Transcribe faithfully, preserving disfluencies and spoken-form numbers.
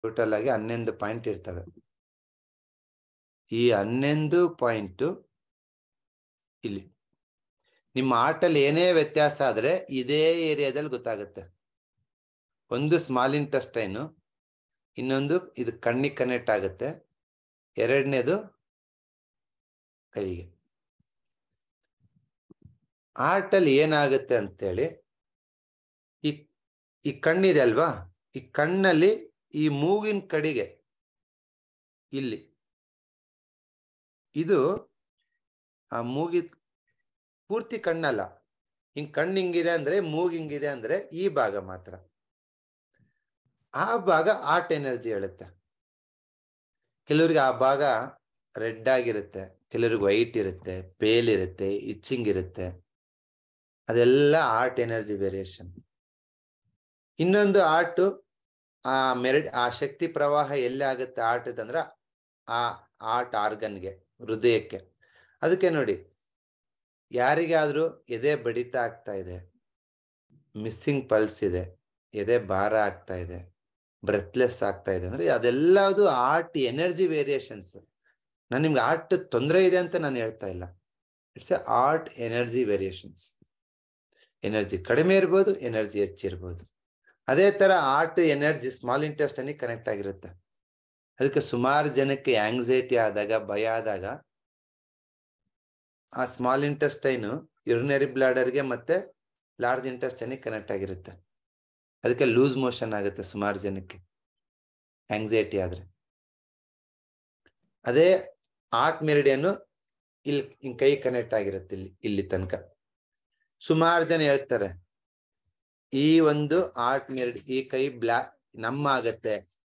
Total ಆಗಿ ಹನ್ನೊಂದು point ಇರ್ತವೆ. ಈ ಹನ್ನೊಂದು ಪಾಯಿಂಟ್ ಇಲ್ಲಿ ನಿಮ್ಮ ಆರ್ಟಲ್ಲಿ ಏನೇ ವ್ಯತ್ಯಾಸ ಆದ್ರೆ ಇದೇ ಏರಿಯಾದಲ್ಲಿ ಗೊತ್ತಾಗುತ್ತೆ. ಒಂದು ಸ್ಮಾಲ್ ಇಂಟೆಸ್ಟೈನು, ಇನ್ನೊಂದು ಇದು ಕಣ್ಣಿಗೆ ಕನೆಕ್ಟ್ ಆಗುತ್ತೆ, ಎರಡನೇದು ಕೈಗೆ. ಆರ್ಟಲ್ಲಿ ಏನಾಗುತ್ತೆ ಅಂತೇಳಿ, ಈ ಈ ಕಣ್ಣಿದೆ ಅಲ್ವಾ, ಈ ಕಣ್ಣಲ್ಲಿ ಈ ಮೂಗಿನ ಕಡೆಗೆ ಇಲ್ಲಿ ಇದು ಆ ಮೂಗಿ ಪೂರ್ತಿ ಕಣ್ಣಲ್ಲ, ಹಿಂಗ್ ಕಣ್ಣು ಹಿಂಗಿದೆ ಅಂದ್ರೆ ಮೂಗ್ ಹಿಂಗಿದೆ ಅಂದ್ರೆ ಈ ಭಾಗ ಮಾತ್ರ. ಆ ಭಾಗ ಆರ್ಟ್ ಎನರ್ಜಿ ಹೇಳುತ್ತೆ. ಕೆಲವ್ರಿಗೆ ಆ ಭಾಗ ರೆಡ್ ಆಗಿರುತ್ತೆ, ಕೆಲವ್ರಿಗೆ ವೈಟ್ ಇರುತ್ತೆ, ಪೇಲ್ ಇರುತ್ತೆ, ಇಚ್ಚಿಂಗ್ ಇರುತ್ತೆ. ಅದೆಲ್ಲ ಆರ್ಟ್ ಎನರ್ಜಿ ವೇರಿಯೇಷನ್. ಇನ್ನೊಂದು ಆರ್ಟ್ ಆ ಮೆರಡ್ ಆ ಶಕ್ತಿ ಪ್ರವಾಹ ಎಲ್ಲಿ ಆಗುತ್ತೆ ಆರ್ಟ್ ಅಂದ್ರೆ ಆ ಆರ್ಟ್ ಆರ್ಗನ್ಗೆ, ಹೃದಯಕ್ಕೆ. ಅದಕ್ಕೆ ನೋಡಿ, ಯಾರಿಗಾದ್ರೂ ಎದೆ ಬಡಿತ ಆಗ್ತಾ ಇದೆ, ಮಿಸ್ಸಿಂಗ್ ಪಲ್ಸ್ ಇದೆ, ಎದೆ ಭಾರ ಆಗ್ತಾ ಇದೆ, ಬ್ರೆತ್ಲೆಸ್ ಆಗ್ತಾ ಇದೆ ಅಂದ್ರೆ ಅದೆಲ್ಲದು ಆರ್ಟ್ ಎನರ್ಜಿ ವೇರಿಯೇಷನ್ಸ್. ನಾನು ನಿಮ್ಗೆ ಆರ್ಟ್ ತೊಂದರೆ ಇದೆ ಅಂತ ನಾನು ಹೇಳ್ತಾ ಇಲ್ಲ. It's a heart energy variations. Energy ಕಡಿಮೆ ಇರ್ಬೋದು, ಎನರ್ಜಿ ಹೆಚ್ಚಿರ್ಬೋದು. ಅದೇ ತರ heart energy small intestine connect ಆಗಿರುತ್ತೆ. ಅದಕ್ಕೆ ಸುಮಾರು ಜನಕ್ಕೆ ಆಂಗ್ಸೈಟಿ ಆದಾಗ, ಭಯ ಆದಾಗ ಆ ಸ್ಮಾಲ್ ಇಂಟೆಸ್ಟೈನ್ ಯುರಿನರಿ ಬ್ಲಾಡರ್ಗೆ ಮತ್ತೆ ಲಾರ್ಜ್ ಇಂಟೆಸ್ಟೈನ್ ಕನೆಕ್ಟ್ ಆಗಿರುತ್ತೆ. ಅದಕ್ಕೆ ಲೂಸ್ ಮೋಷನ್ ಆಗುತ್ತೆ ಸುಮಾರು ಜನಕ್ಕೆ ಆಂಗ್ಸೈಟಿ ಆದ್ರೆ. ಅದೇ ಆರ್ಟ್ ಮೆರಿಡಿಯನ್ ಇಲ್ಲಿ ಹಿಂಗ್ ಕೈ ಕನೆಕ್ಟ್ ಆಗಿರುತ್ತೆ, ಇಲ್ಲಿ ಇಲ್ಲಿ ತನಕ. ಸುಮಾರು ಜನ ಹೇಳ್ತಾರೆ ಈ ಒಂದು ಆರ್ಟ್ ಮೆರಿಡಿ ಈ ಕೈ ಬ್ಲಾಕ್ ನಮ್ಮ ಆಗತ್ತೆ,